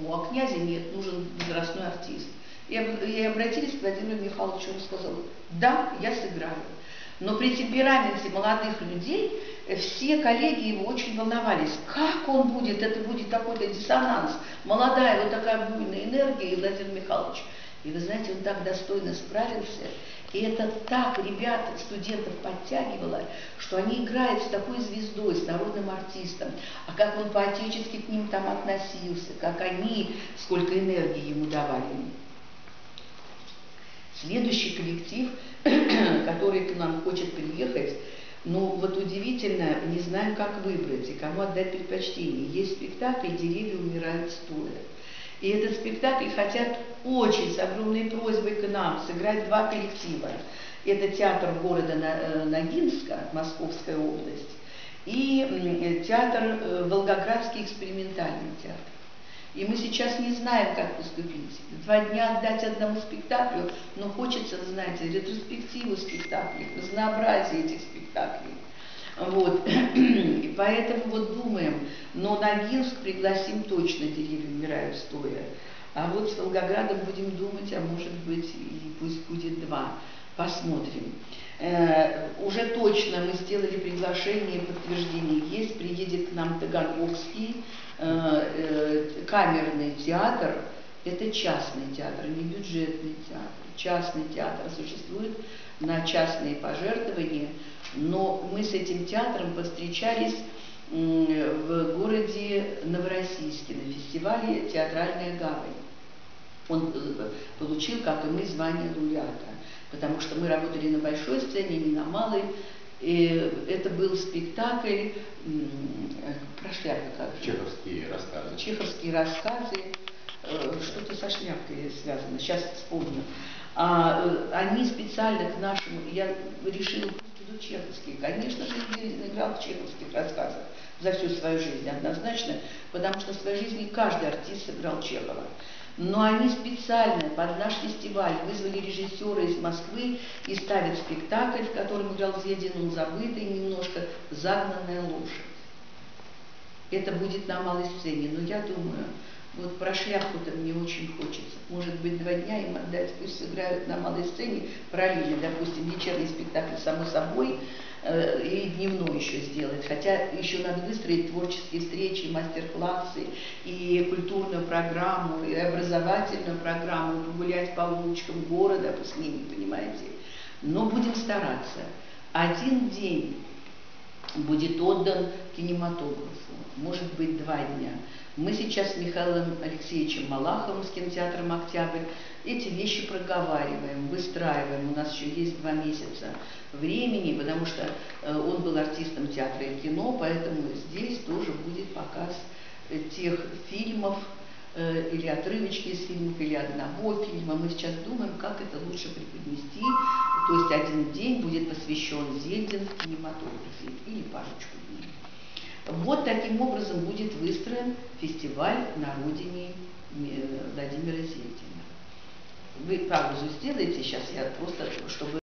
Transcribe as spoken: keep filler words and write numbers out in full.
Ну, а князя нет, нужен возрастной артист. И, и обратились к Владимиру Михайловичу, он сказал: да, я сыграю. Но при темпераменте молодых людей все коллеги его очень волновались. Как он будет? Это будет какой-то диссонанс. Молодая, вот такая буйная энергия, и Владимир Михайлович. И вы знаете, он так достойно справился. И это так ребят, студентов подтягивало, что они играют с такой звездой, с народным артистом. А как он по-отечески к ним там относился, как они, сколько энергии ему давали. Следующий коллектив, который к нам хочет приехать, ну вот удивительно, не знаем, как выбрать и кому отдать предпочтение. Есть спектакль «Деревья умирают стоя». И этот спектакль хотят очень с огромной просьбой к нам сыграть два коллектива. Это театр города Ногинска, Московская область, и театр Волгоградский экспериментальный театр. И мы сейчас не знаем, как поступить. Два дня отдать одному спектаклю, но хочется, знаете, ретроспективу спектаклей, разнообразие этих спектаклей. Вот. И поэтому вот думаем, но Ногинск пригласим точно, «Деревья умирают стоя. А вот с Волгоградом будем думать, а может быть и пусть будет два. Посмотрим. Э, уже точно мы сделали приглашение, подтверждение есть. Приедет к нам Таганрогский э, э, камерный театр. Это частный театр, не бюджетный театр. Частный театр существует на частные пожертвования. Но мы с этим театром повстречались в городе Новороссийске на фестивале «Театральная гавань». Он получил, как и мы, звание лауреата, потому что мы работали на большой сцене, не на малой. И это был спектакль про шляпы. Как Чеховские рассказы. Чеховские рассказы. Что-то со шляпкой связано, сейчас вспомню. А, они специально к нашему, я решила, пусть чеховские. Конечно же, Зелезин играл в чеховских рассказах за всю свою жизнь, однозначно, потому что в своей жизни каждый артист сыграл Чехова. Но они специально под наш фестиваль вызвали режиссера из Москвы и ставят спектакль, в котором играл Зелезин, он забытый немножко, «Загнанная лошадь». Это будет на малой сцене, но я думаю, вот про шляпку-то мне очень хочется. Может быть, два дня им отдать, пусть сыграют на малой сцене параллельно, допустим, вечерний спектакль, само собой, э, и дневной еще сделать. Хотя еще надо выстроить творческие встречи, мастер-классы, и культурную программу, и образовательную программу, погулять по улочкам города с ними, понимаете. Но будем стараться. Один день будет отдан кинематографу, может быть, два дня. Мы сейчас с Михаилом Алексеевичем Малаховым, с кинотеатром «Октябрь», эти вещи проговариваем, выстраиваем. У нас еще есть два месяца времени, потому что он был артистом театра и кино, поэтому здесь тоже будет показ тех фильмов, или отрывочки из фильмов, или одного фильма. Мы сейчас думаем, как это лучше преподнести. То есть один день будет посвящен Зельдин в кинематографе, или парочку дней. Вот таким образом будет выстроен фестиваль на родине Владимира Зельдина. Вы паузу сделаете сейчас, я просто, чтобы...